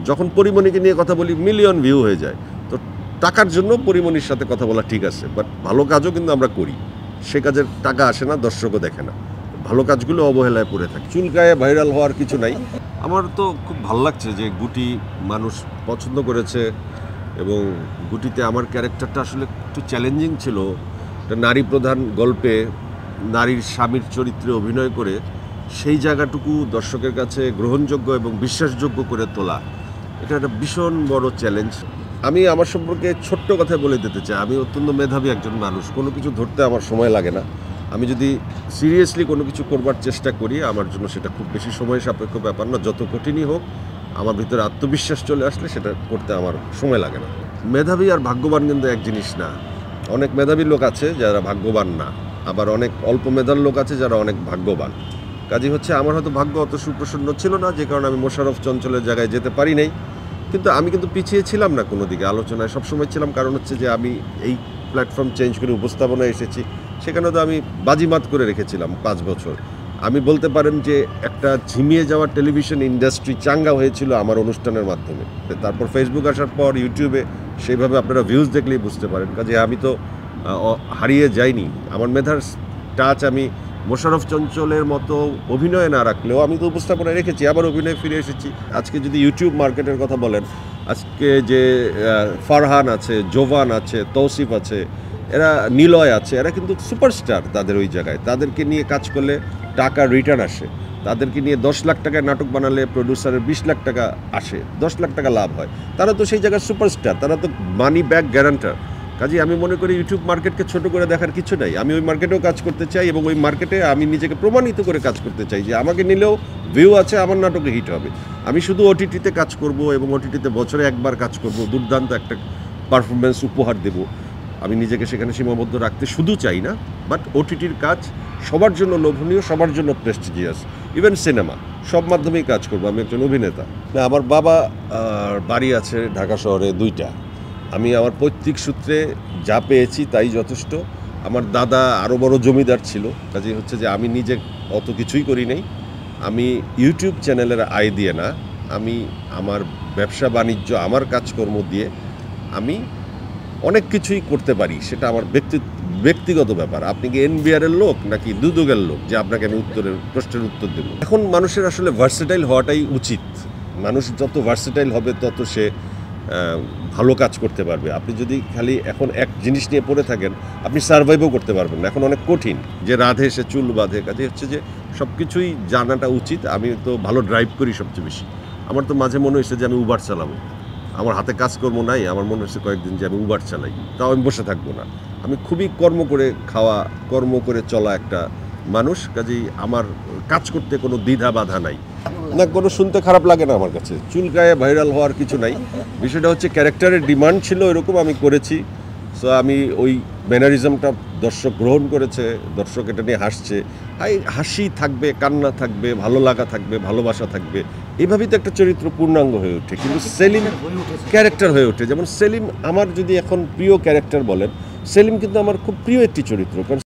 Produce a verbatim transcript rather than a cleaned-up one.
যখন পরিমণিকে নিয়ে কথা বলি মিলিয়ন ভিউ হয়ে যায়। তো টাকার জন্য পরিমণির সাথে কথা বলা ঠিক আছে, বাট ভালো কাজও কিন্তু আমরা করি, সে কাজের টাকা আসে না, দর্শকও দেখে না, ভালো কাজগুলো অবহেলায় পড়ে থাকে। চুলকায়ে ভাইরাল হওয়ার কিছু নাই। আমার তো খুব ভালো লাগছে যে গুটি মানুষ পছন্দ করেছে, এবং গুটিতে আমার ক্যারেক্টারটা আসলে একটু চ্যালেঞ্জিং ছিল। একটা নারী প্রধান গল্পে নারীর স্বামীর চরিত্রে অভিনয় করে সেই জায়গাটুকু দর্শকের কাছে গ্রহণযোগ্য এবং বিশ্বাসযোগ্য করে তোলা, এটা একটা ভীষণ বড় চ্যালেঞ্জ। আমি আমার সম্পর্কে ছোট্ট কথা বলে দিতে চাই, আমি অত্যন্ত মেধাবী একজন মানুষ, কোনো কিছু ধরতে আমার সময় লাগে না। আমি যদি সিরিয়াসলি কোনো কিছু করবার চেষ্টা করি, আমার জন্য সেটা খুব বেশি সময় সাপেক্ষ ব্যাপার না, যত কঠিনই হোক আমার ভিতরে আত্মবিশ্বাস চলে আসলে সেটা করতে আমার সময় লাগে না। মেধাবী আর ভাগ্যবান কিন্তু এক জিনিস না। অনেক মেধাবী লোক আছে যারা ভাগ্যবান না, আবার অনেক অল্প মেধার লোক আছে যারা অনেক ভাগ্যবান। কাজে হচ্ছে আমার হয়তো ভাগ্য অত সুপ্রসন্ন ছিল না, যে কারণে আমি মোশাররফ চঞ্চলের জায়গায় যেতে পারি নাই। কিন্তু আমি কিন্তু পিছিয়ে ছিলাম না কোনো দিকে, আলোচনায় সবসময় ছিলাম, কারণ হচ্ছে যে আমি এই প্ল্যাটফর্ম চেঞ্জ করে উপস্থাপনায় এসেছি, সেখানে তো আমি বাজিমাত করে রেখেছিলাম পাঁচ বছর। আমি বলতে পারেন যে একটা ঝিমিয়ে যাওয়া টেলিভিশন ইন্ডাস্ট্রি চাঙ্গা হয়েছিল আমার অনুষ্ঠানের মাধ্যমে। তারপর ফেসবুক আসার পর ইউটিউবে সেইভাবে আপনারা ভিউজ দেখলেই বুঝতে পারেন। কাজে আমি তো হারিয়ে যাইনি, আমার মেধার টাচ আমি মোশাররফ চঞ্চলের মতো অভিনয়ে না রাখলেও আমি তো উপস্থাপনায় রেখেছি, আবার অভিনয়ে ফিরে এসেছি। আজকে যদি ইউটিউব মার্কেটের কথা বলেন, আজকে যে ফারহান আছে, জোভান আছে, তৌসিফ আছে, এরা নিলয় আছে, এরা কিন্তু সুপারস্টার। তাদের ওই জায়গায় তাদেরকে নিয়ে কাজ করলে টাকা রিটার্ন আসে। তাদেরকে নিয়ে দশ লাখ টাকায় নাটক বানালে প্রডিউসারের বিশ লাখ টাকা আসে, দশ লাখ টাকা লাভ হয়। তারা তো সেই জায়গায় সুপারস্টার, তারা তো মানি ব্যাক গ্যারান্টার। কাজে আমি মনে করি ইউটিউব মার্কেটকে ছোট করে দেখার কিছু নাই। আমি ওই মার্কেটেও কাজ করতে চাই, এবং ওই মার্কেটে আমি নিজেকে প্রমাণিত করে কাজ করতে চাই যে আমাকে নিলেও ভিউ আছে, আমার নাটকে হিট হবে। আমি শুধু ওটিটিতে কাজ করব, এবং ওটিটিতে বছরে একবার কাজ করব, দুর্দান্ত একটা পারফরমেন্স উপহার দেব। আমি নিজেকে সেখানে সীমাবদ্ধ রাখতে শুধু চাই না, বাট ওটিটির কাজ সবার জন্য লোভনীয়, সবার জন্য প্রেস্টিজিয়াস। ইভেন সিনেমা, সব মাধ্যমেই কাজ করবো। আমি একজন অভিনেতা না। আমার বাবা বাড়ি আছে ঢাকা শহরে দুইটা। আমি আমার পৈতৃক সূত্রে যা পেয়েছি তাই যথেষ্ট। আমার দাদা আরও বড় জমিদার ছিল, কাজেই হচ্ছে যে আমি নিজে অত কিছুই করি নাই। আমি ইউটিউব চ্যানেলের আয় দিয়ে না, আমি আমার ব্যবসা বাণিজ্য, আমার কাজকর্ম দিয়ে আমি অনেক কিছুই করতে পারি। সেটা আমার ব্যক্তি ব্যক্তিগত ব্যাপার। আপনি কি এনবিআরের লোক নাকি দুদকের লোক যে আপনাকে আমি উত্তরের প্রশ্নের উত্তর দেব? এখন মানুষের আসলে ভার্সেটাইল হওয়াটাই উচিত। মানুষ যত ভার্সেটাইল হবে তত সে ভালো কাজ করতে পারবে। আপনি যদি খালি এখন এক জিনিস নিয়ে পড়ে থাকেন, আপনি সার্ভাইভও করতে পারবেন না। এখন অনেক কঠিন, যে রাধে সে চুল বাঁধে। কাজে হচ্ছে যে সব কিছুই জানাটা উচিত। আমি তো ভালো ড্রাইভ করি সবচেয়ে বেশি। আমার তো মাঝে মনে হয়েছে যে আমি উবার চালাবো, আমার হাতে কাজকর্ম নাই, আমার মনে হচ্ছে কয়েকদিন যে আমি উবার চালাই, তাও আমি বসে থাকবো না। আমি খুবই কর্ম করে খাওয়া, কর্ম করে চলা একটা মানুষ। কাজেই আমার কাজ করতে কোনো দ্বিধা বাধা নাই, না কোনো শুনতে খারাপ লাগে না আমার কাছে। চুলকায়ে ভাইরাল হওয়ার কিছু নাই। বিষয়টা হচ্ছে ক্যারেক্টারের ডিমান্ড ছিল এরকম, আমি করেছি। সো আমি ওই ম্যানারিজমটা দর্শক গ্রহণ করেছে, দর্শক এটা নিয়ে হাসছে। হাই হাসি থাকবে, কান্না থাকবে, ভালো লাগা থাকবে, ভালোবাসা থাকবে, এইভাবেই তো একটা চরিত্র পূর্ণাঙ্গ হয়ে ওঠে। কিন্তু সেলিম ক্যারেক্টার হয়ে ওঠে। যেমন সেলিম আমার যদি এখন প্রিয় ক্যারেক্টার বলেন, সেলিম কিন্তু আমার খুব প্রিয় একটি চরিত্র। কারণ